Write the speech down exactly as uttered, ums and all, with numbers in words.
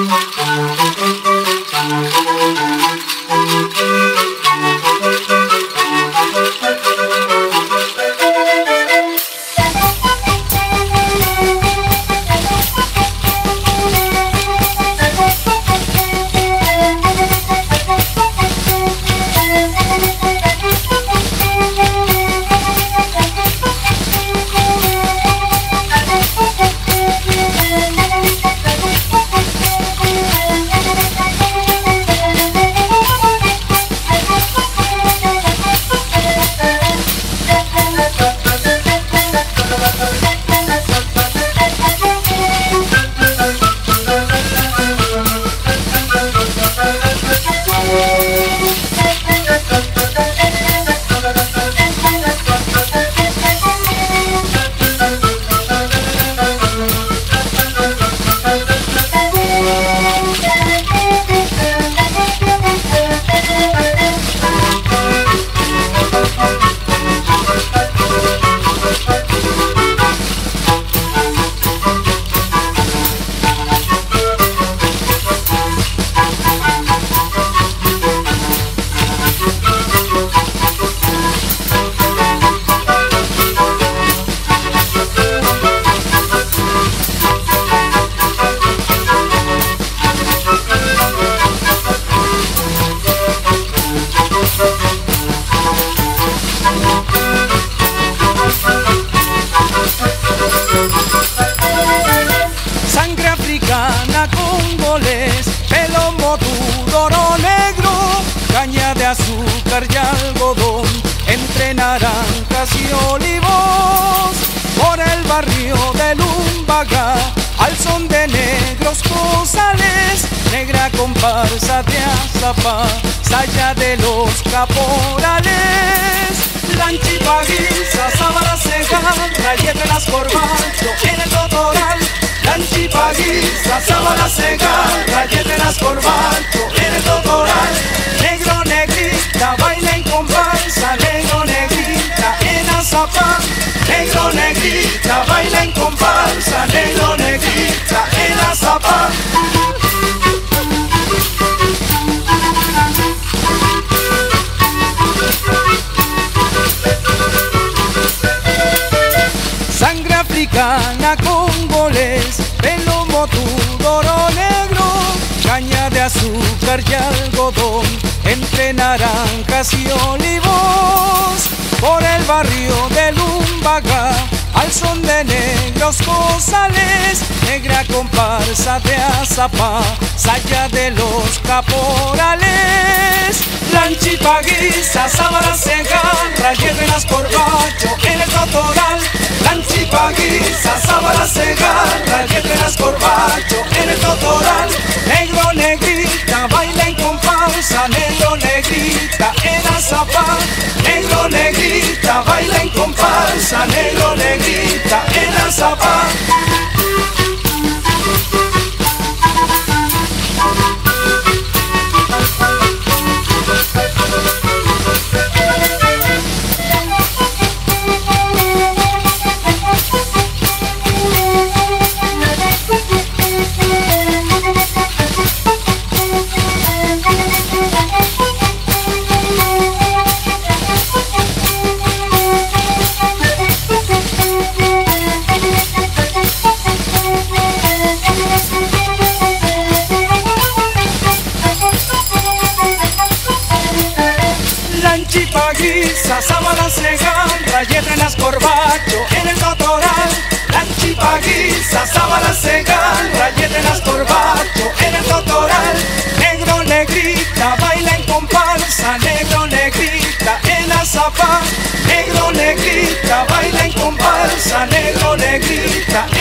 azúcar y algodón, entre naranjas y olivos, por el barrio de Lumbaga, al son de negros cozales, negra comparsa de Azapá, saya de los caporales, lanchipa guisa, sábana ceja, rayete las corbacho en el totoral, lanchipa guisa, sábana ceja, rayete las corbacho en el totoral, negro negrita, baila en comparsa, negro negrita en Azapá, negro negrita, baila en comparsa, negro negrita en Azapá. Sangre africana con goles, pelo motudo, oro negro, caña de azúcar y algodón, entre naranjas y olivos, por el barrio de Lumbaga, al son de negros cozales, negra comparsa de Azapá, saya de los caporales, lanchipa guisa, sábana ceja, rayete las corbacho en el totoral, lanchipa guisa, sábana ceja, rayete las corbacho en el totoral, negro negrita, baila en comparsa, negro negrita en Azapá, negro negrita, baila en comparsa, negro negrita en Azapá. Lanchipa guisa, sábana ceja, rayete en las corbacho en el totoral, lanchipa guisa, sábana ceja, rayete en las corbacho en el totoral, negro negrita, baila en comparsa, negro negrita en Azapá, negro negrita, baila en comparsa, negro negrita